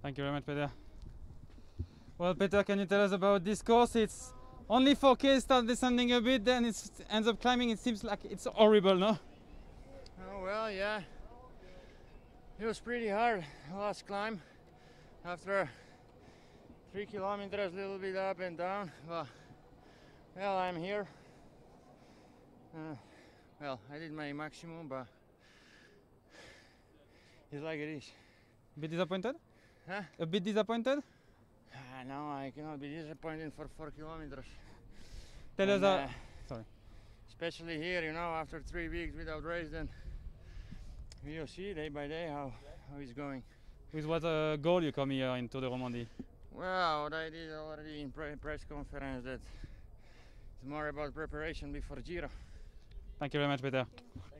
Thank you very much, Peter. Well, Peter, can you tell us about this course? It's only 4K, start descending a bit, then it ends up climbing. It seems like it's horrible, no? Oh, well, yeah. It was pretty hard, last climb. After 3 kilometers, a little bit up and down. Well, I'm here. Well, I did my maximum, but it's like it is. A bit disappointed? Huh? A bit disappointed? No, I cannot be disappointed for 4 kilometers. Tell us And, sorry. Especially here, you know, after 3 weeks without race, then we'll see day by day how it's going. With what goal you come here into the Romandie? Well, what I did already in press conference, that it's more about preparation before Giro. Thank you very much, Peter.